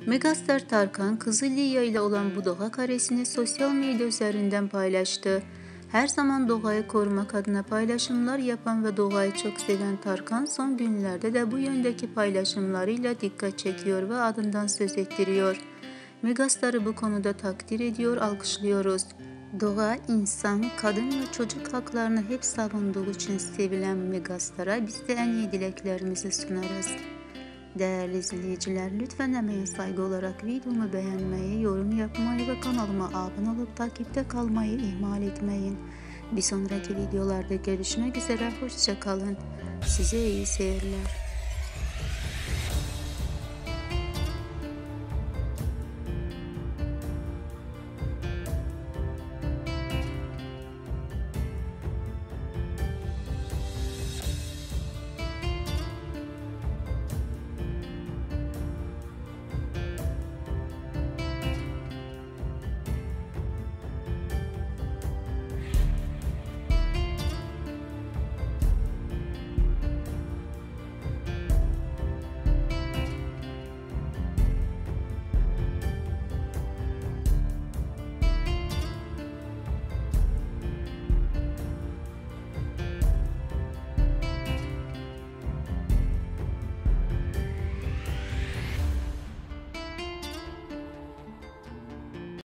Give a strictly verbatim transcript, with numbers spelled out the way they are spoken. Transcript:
Megastar Tarkan, kızı Lia ile olan bu doğa karesini sosyal medya üzerinden paylaştı. Her zaman doğayı korumak adına paylaşımlar yapan ve doğayı çok seven Tarkan, son günlerde de bu yöndeki paylaşımlarıyla dikkat çekiyor ve adından söz ettiriyor. Megastar'ı bu konuda takdir ediyor, alkışlıyoruz. Doğa, insan, kadın ve çocuk haklarını hep savunduğu için sevilen Megastar'a biz de en iyi dileklerimizi sunarız. Değerli izleyiciler, lütfen emeğe saygı olarak videomu beğenmeyi, yorum yapmayı ve kanalıma abone olup takipte kalmayı ihmal etmeyin. Bir sonraki videolarda görüşmek üzere, hoşça kalın. Size iyi seyirler.